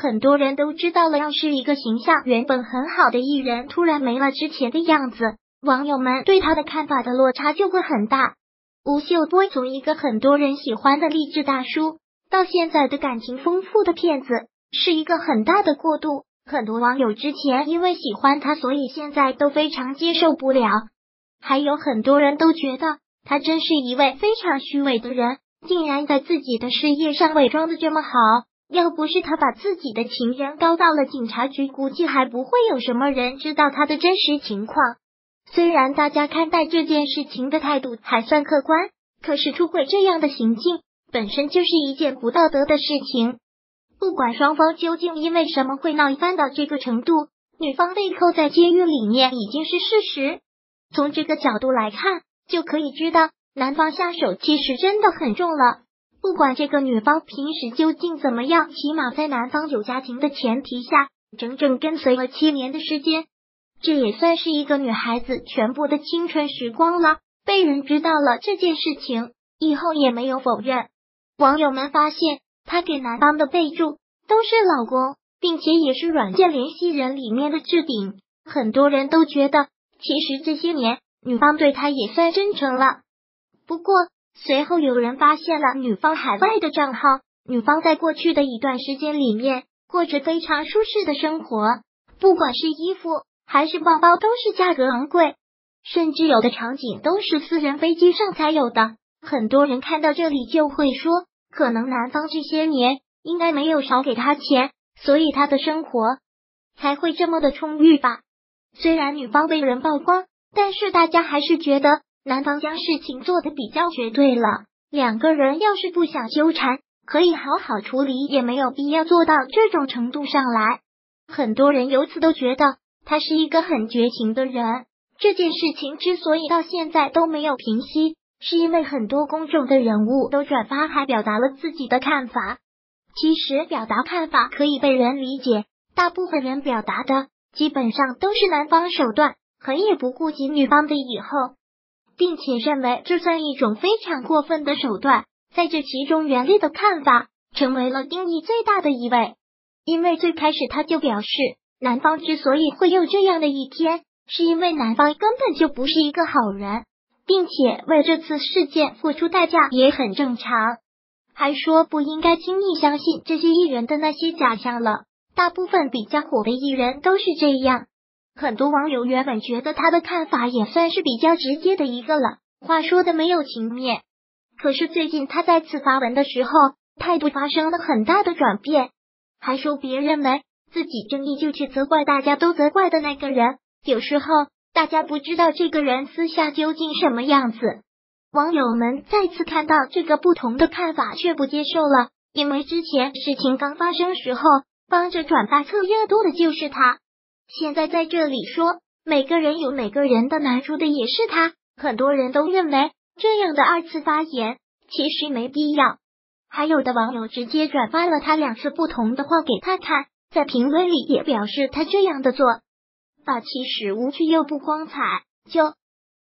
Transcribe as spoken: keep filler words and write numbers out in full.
很多人都知道了，要是一个形象原本很好的艺人突然没了之前的样子，网友们对他的看法的落差就会很大。吴秀波从一个很多人喜欢的励志大叔，到现在的感情丰富的骗子，是一个很大的过渡。很多网友之前因为喜欢他，所以现在都非常接受不了。还有很多人都觉得他真是一位非常虚伪的人，竟然在自己的事业上伪装的这么好。要不是他把自己的情人告到了警察局，估计还不会有什么人知道他的真实情况。虽然大家看待这件事情的态度还算客观，可是出轨这样的行径本身就是一件不道德的事情。不管双方究竟因为什么会闹翻到这个程度，女方被扣在监狱里面已经是事实。从这个角度来看，就可以知道男方下手其实真的很重了。不管这个女方平时究竟怎么样，起码在男方有家庭的前提下，整整跟随了七年的时间，这也算是一个女孩子全部的青春时光了。被人知道了这件事情以后，也没有否认。网友们发现他给男方的备注都是老公，并且也是软件联系人里面的置顶。很多人都觉得其实这些年女方对他也算真诚了。不过随后有人发现了女方海外的账号，女方在过去的一段时间里面过着非常舒适的生活，不管是衣服还是包包都是价格昂贵，甚至有的场景都是私人飞机上才有的。很多人看到这里就会说，可能男方这些年应该没有少给他钱，所以他的生活才会这么的充裕吧。虽然女方被人曝光，但是大家还是觉得男方将事情做得比较绝对了。两个人要是不想纠缠，可以好好处理，也没有必要做到这种程度上来。很多人由此都觉得他是一个很绝情的人。这件事情之所以到现在都没有平息，是因为很多公众的人物都转发还表达了自己的看法。其实表达看法可以被人理解，大部分人表达的基本上都是男方手段，很也不顾及女方的以后，并且认为这算一种非常过分的手段。在这其中，袁立的看法成为了定义最大的一位。因为最开始他就表示，男方之所以会有这样的一天，是因为男方根本就不是一个好人，并且为这次事件付出代价也很正常。还说不应该轻易相信这些艺人的那些假象了，大部分比较火的艺人都是这样。很多网友原本觉得他的看法也算是比较直接的一个了，话说的没有情面。可是最近他再次发文的时候，态度发生了很大的转变，还说别认为自己正义就去责怪大家都责怪的那个人，有时候大家不知道这个人私下究竟什么样子。网友们再次看到这个不同的看法，却不接受了，因为之前事情刚发生时候，帮着转发蹭热度的就是他。现在在这里说每个人有每个人的难处的也是他，很多人都认为这样的二次发言其实没必要。还有的网友直接转发了他两次不同的话给他看，在评论里也表示他这样的做法其实无趣又不光彩，就